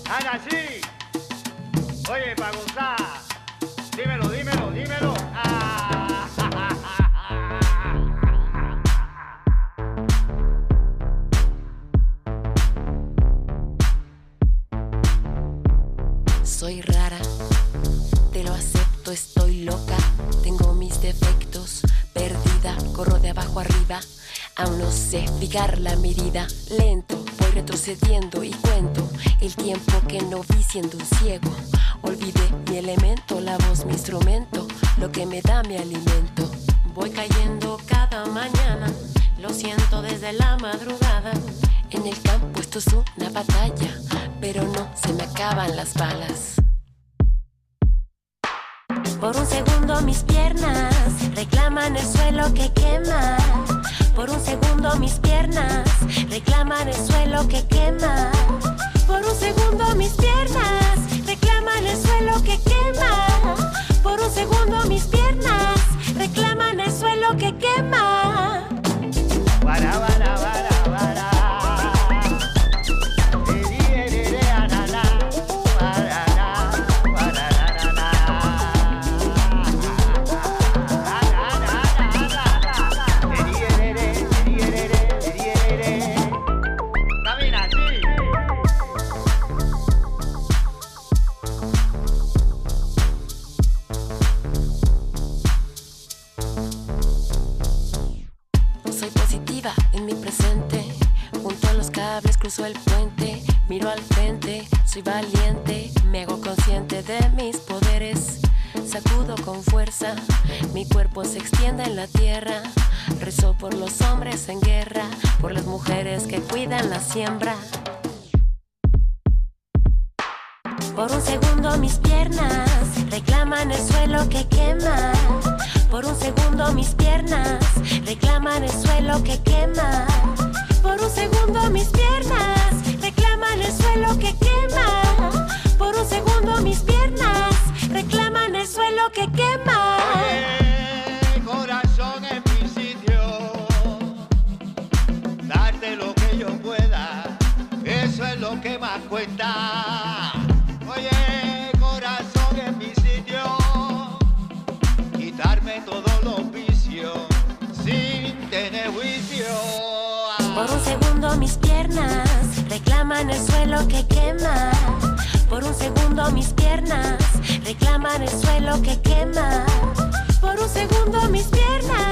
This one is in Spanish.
Ana, sí. Oye, para gozar. Dímelo, dímelo, dímelo. Ah. Soy rara, te lo acepto, estoy loca. Tengo mis defectos, perdida, corro de abajo arriba. Aún no sé fijar la medida. Lento, voy retrocediendo y cuento el tiempo que no vi siendo un ciego. Olvidé mi elemento, la voz mi instrumento, lo que me da mi alimento. Voy cayendo cada mañana, lo siento desde la madrugada. En el campo esto es una batalla, pero no se me acaban las balas. Por un segundo mis piernas reclaman el suelo que quema. Por un segundo mis piernas reclaman el suelo que quema. Por un segundo mis piernas reclaman el suelo que quema. Por un segundo mis piernas reclaman el suelo que quema. Bara, bara, bara, bara. En mi presente, junto a los cables cruzo el puente, miro al frente, soy valiente, me hago consciente de mis poderes, sacudo con fuerza, mi cuerpo se extiende en la tierra, rezo por los hombres en guerra, por las mujeres que cuidan la siembra. Por un segundo mis piernas reclaman el suelo que quema. Por un segundo mis piernas reclaman el suelo que quema. Por un segundo mis piernas reclaman el suelo que quema. Por un segundo mis piernas reclaman el suelo que quema. Oye, corazón en mi sitio, darte lo que yo pueda, eso es lo que más cuenta. Oye, corazón en mi sitio, quitarme todos los vicios sin tener juicio. Por un segundo mis piernas reclaman el suelo que quema. Por un segundo mis piernas reclaman el suelo que quema. Por un segundo mis piernas